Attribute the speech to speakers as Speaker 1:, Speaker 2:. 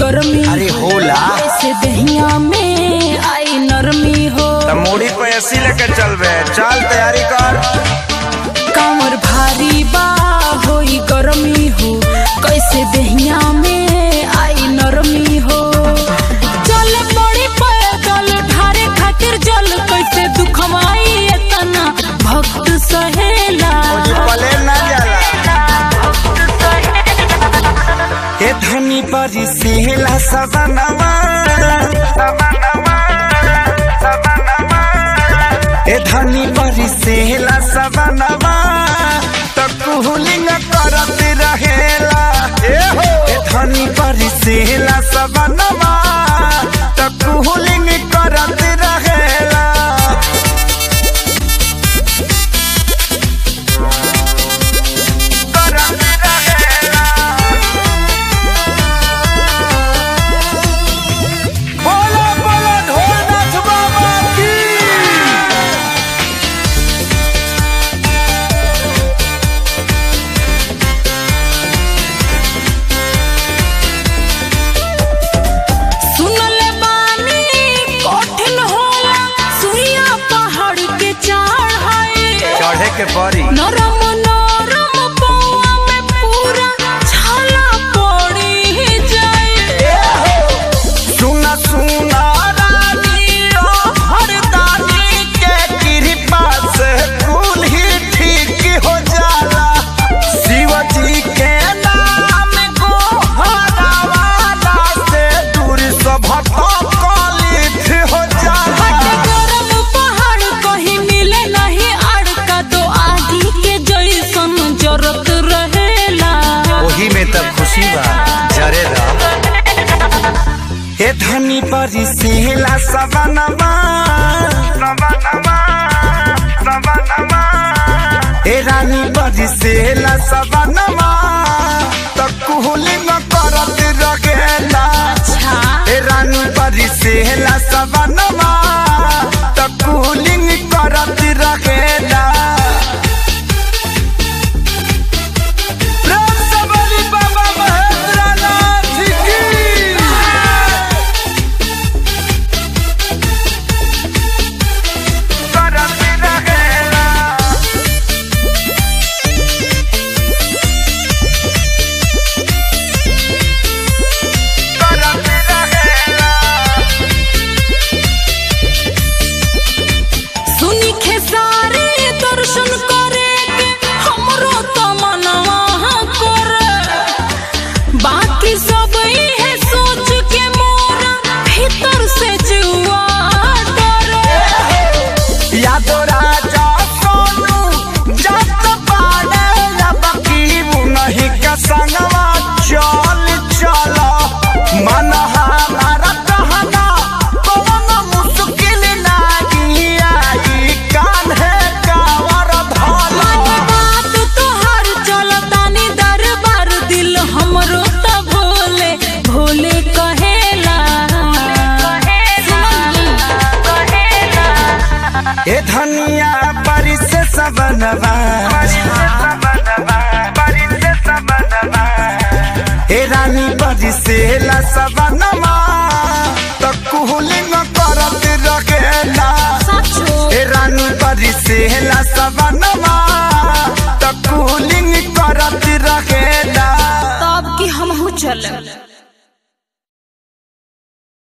Speaker 1: गर्मी
Speaker 2: अरे होला
Speaker 1: ऐसे दहिया में आई नरमी हो।
Speaker 2: मोड़ी पे ऐसी लेके चल बे, चल तैयारी कर।
Speaker 1: कांवर भारी बा होई गर्मी हो, कैसे दहिया में आई नरमी हो। चल पड़ी पैदल ढारे खातिर जल, कैसे दुखवाई इतना भक्त सहेला।
Speaker 2: पले ना जाला ए धनी परी सेला सबनवा ए धनी परी सेला सबनवा त कुहुलिंग करत रहेला। ए धनी परी सेला सबनवा त कुहुलिंग करत रहेला। के परी
Speaker 1: नरम नरम पौआ में पूरा छाला पड़ी जाए।
Speaker 2: सुना सुना रानी हरदानी के कृपा से कुल ही ठीक हो जाला। शिव जी के नाम को हरावाला से दूर सब कलित हो जाला।
Speaker 1: गरम पहाड़ कहीं मिले नहीं जरूरत रहेला,
Speaker 2: वही में तब खुशी बा जरेला। ए धनी परी सेला सबनवा ए रानी परी सेला सबनवा त कुहुलिंग करत रहेला। ए रानी परी सेला सबनवा त कुहुलिंग करत रहेला। ए धनिया परी से सबनवा ए रानी परी सेला सबनवा त कुहुलिंग करत रहेला। ए रानी परी सेला सबनवा